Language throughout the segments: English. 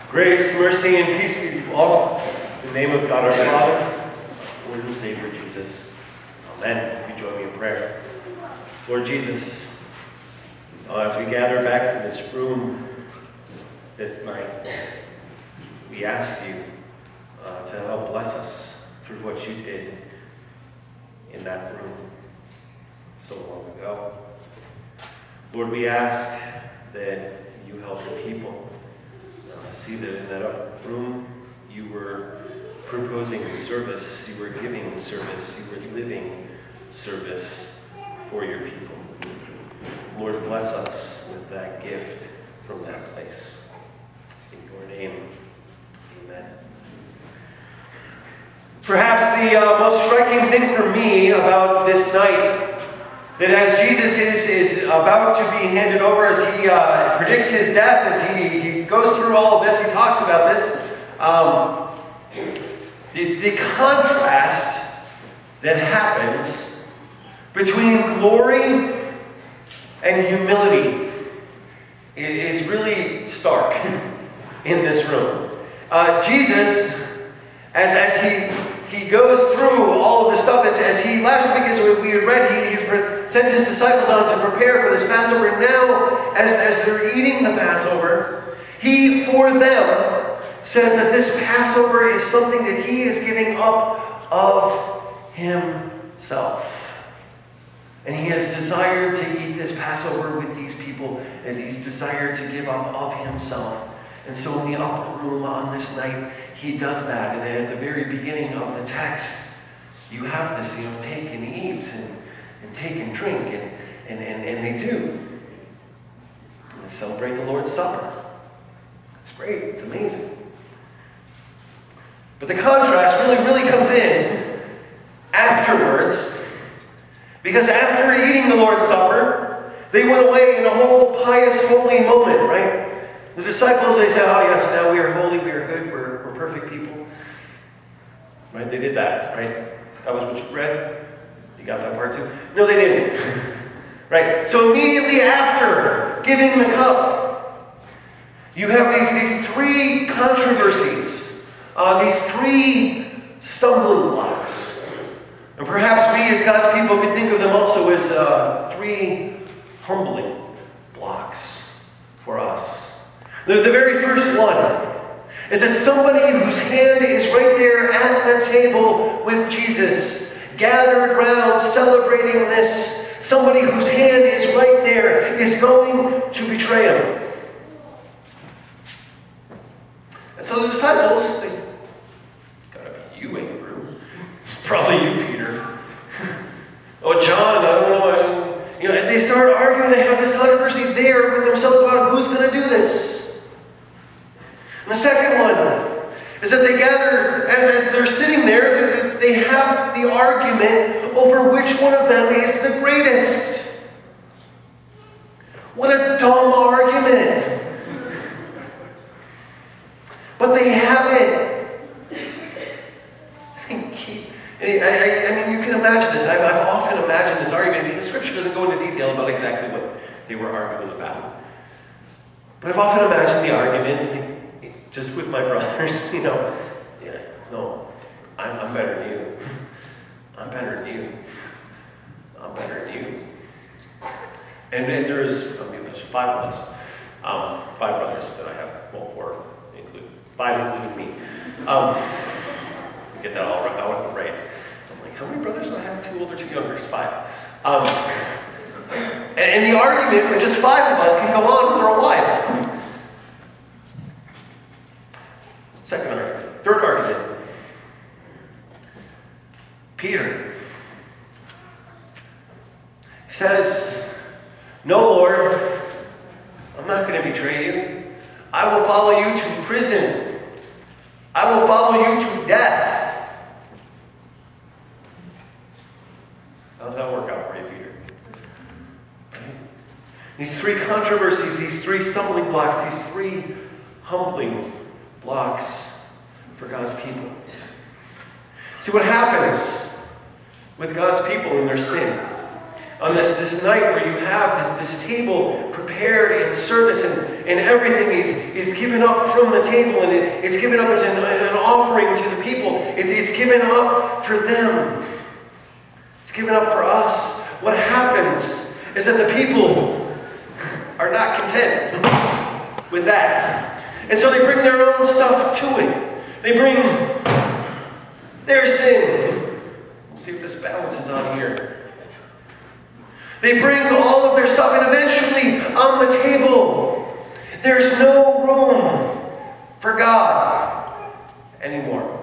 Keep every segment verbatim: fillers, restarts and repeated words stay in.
Grace, mercy, and peace be to you all. In the name of God our Father, Lord and Savior Jesus. Amen. If you join me in prayer. Lord Jesus, uh, as we gather back in this room this night, we ask you uh, to help bless us through what you did in that room so long ago. Lord, we ask that you help your people uh, see that in that upper room you were proposing service, you were giving service, you were living service for your people. Lord, bless us with that gift from that place. In your name, amen. Perhaps the uh, most striking thing for me about this night, that as Jesus is, is about to be handed over, as he uh, predicts his death, as he, he goes through all of this, he talks about this, um, the, the contrast that happens between glory and humility is really stark in this room. Uh, Jesus, as, as he He goes through all of the stuff as, as he, last week as we had read, he, he sent his disciples on to prepare for this Passover. And now, as, as they're eating the Passover, he, for them, says that this Passover is something that he is giving up of himself. And he has desired to eat this Passover with these people as he's desired to give up of himself. And so in the upper room on this night, he does that. And at the very beginning of the text, you have this, you know, take and eat and, and take and drink. And, and, and, and they do. And they celebrate the Lord's Supper. It's great. It's amazing. But the contrast really, really comes in afterwards. Because after eating the Lord's Supper, they went away in a whole pious, holy moment, right? The disciples, they said, oh yes, now we are holy, we are good, we're, we're perfect people. Right? They did that, right? That was what you read? You got that part too? No, they didn't. Right? So immediately after giving the cup, you have these, these three controversies, uh, these three stumbling blocks. And perhaps we as God's people could think of them also as uh, three humbling blocks for us. The, the very first one is that somebody whose hand is right there at the table with Jesus, gathered round, celebrating this, somebody whose hand is right there is going to betray him. And so the disciples, they said, it's got to be you, Andrew. Probably you, Peter. Oh, John, I don't know. I, you know, and they start arguing. They have this controversy there with themselves about who's going to do this. And the second one is that they gather, as, as they're sitting there, they have the argument over which one of them is the greatest. What a dumb argument. But they have it. They keep, I, I, I mean, you can imagine this. I've, I've often imagined this argument because Scripture doesn't go into detail about exactly what they were arguing about. But I've often imagined the argument, just with my brothers, you know, yeah, no, I'm, I'm better than you. I'm better than you. I'm better than you. And, and there's, I mean, there's five of us, um, five brothers that I have, well, four included, five including me. Um, get that all right, all right. I'm like, how many brothers do I have? Two older, two younger? It's five. Um, and, and the argument with just five of us can go on for a while. Second argument. Third argument. Peter says, no, Lord, I'm not going to betray you. I will follow you to prison. I will follow you to death. How's that work out for you, Peter? These three controversies, these three stumbling blocks, these three humbling blocks for God's people. See what happens with God's people in their sin. On this, this night where you have this, this table prepared in service, and, and everything is, is given up from the table, and it, it's given up as an, an offering to the people. It's, it's given up for them. It's given up for us. What happens is that the people are not content with that. And so they bring their own stuff to it. They bring their sin. We'll see if this balances on here. They bring all of their stuff, and eventually on the table, there's no room for God anymore.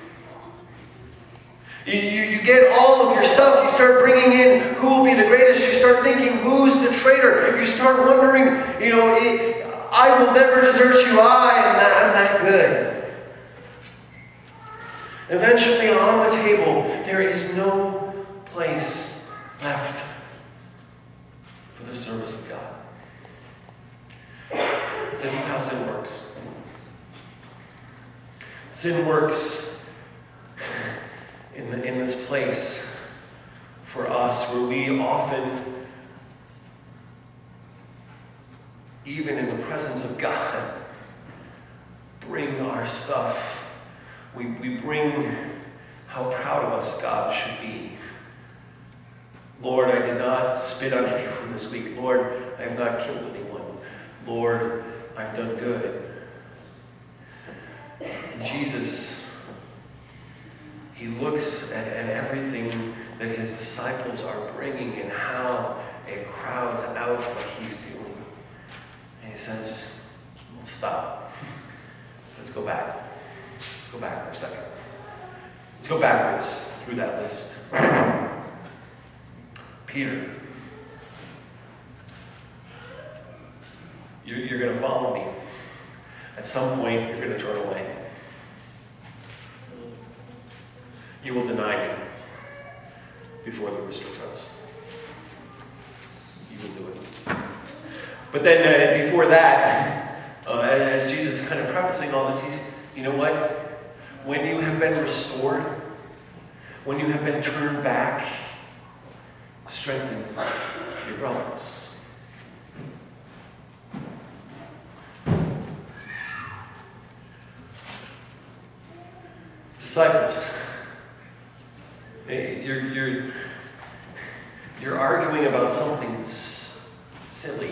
You, you, you get all of your stuff, you start bringing in who will be the greatest, you start thinking who's the traitor, you start wondering, you know, it, I will never desert you, I am that, I'm that good. Eventually on the table, there is no place left for the service of God. This is how sin works. Sin works in, the, in this place for us where we often, even in the presence of God, bring our stuff. We, we bring how proud of us God should be. Lord, I did not spit on anyone this week. Lord, I have not killed anyone. Lord, I've done good. And Jesus, he looks at, at everything that his disciples are bringing and how it crowds out what he's doing. And he says, well, stop. Let's go back. Let's go back for a second. Let's go backwards through that list. Peter, you're, you're going to follow me. At some point, you're going to turn away. You will deny me before the rooster crows. You will do it. But then uh, before that, uh, as Jesus is kind of prefacing all this, he's, you know what? When you have been restored, when you have been turned back, strengthen your brothers. Disciples, you're, you're, you're arguing about something s- silly.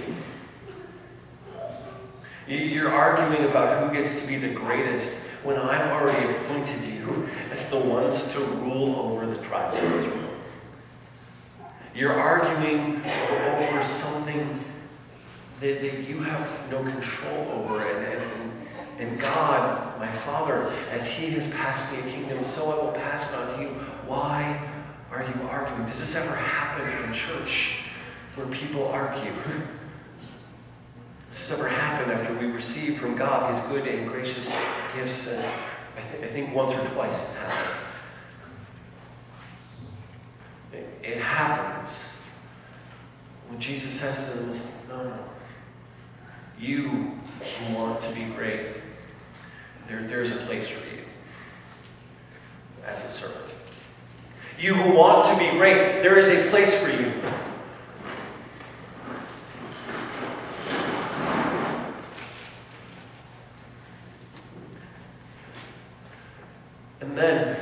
You're arguing about who gets to be the greatest when I've already appointed you as the ones to rule over the tribes of Israel. You're arguing over something that, that you have no control over. And, and, and God, my Father, as he has passed me a kingdom, so I will pass it on to you. Why are you arguing? Does this ever happen in church where people argue? Does this ever happen after we receive from God his good and gracious gifts? And I, th- I think once or twice it's happened. It, it happens when Jesus says to them, no, no. You who want to be great, there, there's a place for you as a servant. You who want to be great, there is a place for you. And then,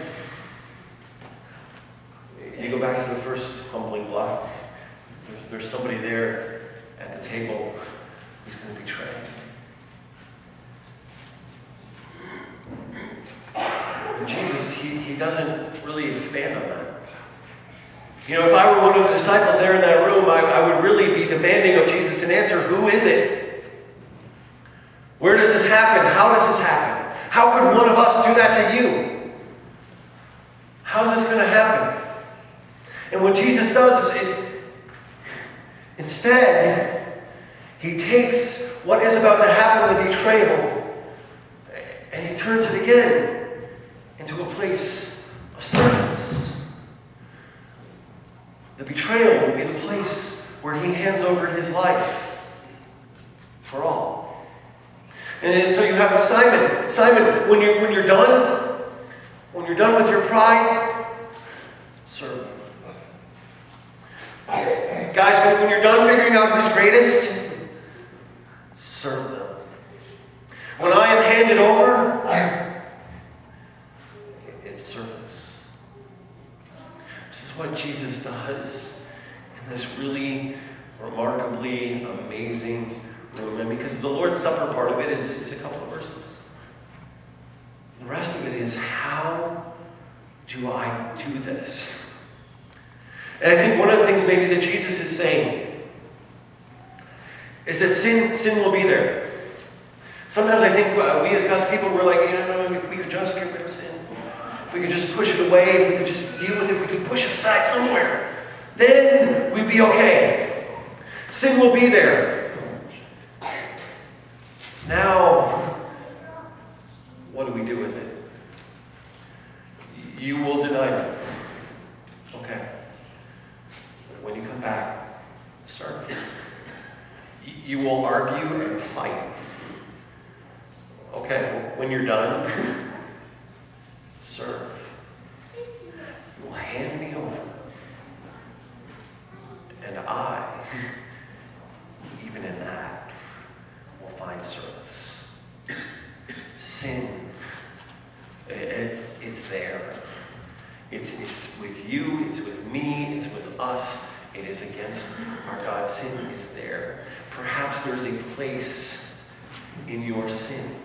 you go back to the first humbling block. There's, there's somebody there at the table who's going to betray. And Jesus, he, he doesn't really expand on that. You know, if I were one of the disciples there in that room, I, I would really be demanding of Jesus an answer. Who is it? Where does this happen? How does this happen? How could one of us do that to you? How's this going to happen? And what Jesus does is, is instead, he takes what is about to happen, the betrayal, and he turns it again into a place of service. The betrayal will be the place where he hands over his life for all. And so you have Simon. Simon, when you're, when you're done, when you're done with your pride, serve. Guys, when, when you're done figuring out who's greatest, serve them. When I am handed over, it's service. This is what Jesus does in this really remarkably amazing room. And because the Lord's Supper part of it is, is a couple of verses. The rest of it is, how do I do this? And I think one of the things maybe that Jesus is saying is that sin, sin will be there. Sometimes I think uh, we as God's people, we're like, you know, if we could just get rid of sin, if we could just push it away, if we could just deal with it, if we could push it aside somewhere, then we'd be okay. Sin will be there. Now, what do we do with it? You will deny me. Okay. When you come back, serve. You will argue and fight. Okay, when you're done, serve. You will hand me over. And I, even in that, will find service. Sin, it, it, it's there. It's, it's with you, it's with me, it's with us. It is against our God. Sin is there. Perhaps there is a place in your sin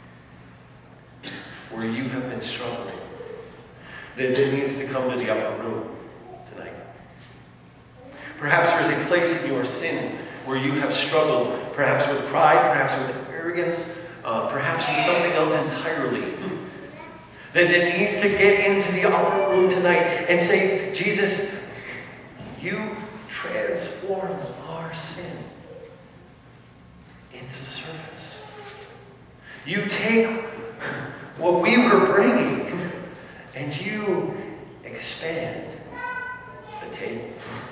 where you have been struggling that, that needs to come to the upper room tonight. Perhaps there is a place in your sin where you have struggled, perhaps with pride, perhaps with arrogance, uh, perhaps with something else entirely. That it needs to get into the upper room tonight and say, Jesus, you transform our sin into service. You take what we were bringing and you expand the table.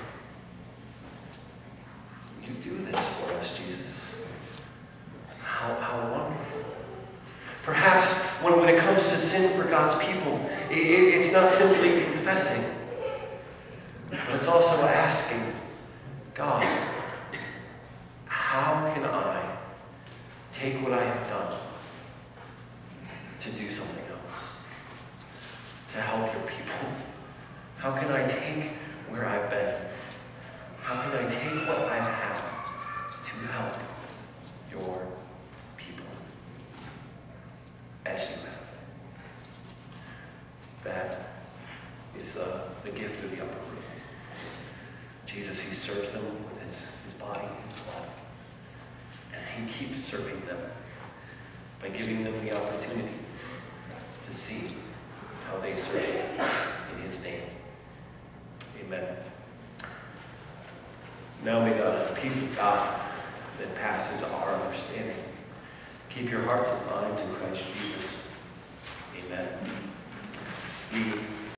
You do this for us, Jesus. How, how wonderful. Perhaps when, when it comes to sin for God's people, it, it, it's not simply confessing, but it's also asking, God, how can I take what I have done to do something else, to help your people? How can I take where I've been? How can I take what I've had to help your people as you have? That is the, the gift of the upper room. Jesus, he serves them with his, his body, his blood. And he keeps serving them by giving them the opportunity to see how they serve in his name. Amen. Now may the peace of God that passes our understanding keep your hearts and minds in Christ Jesus. Amen. We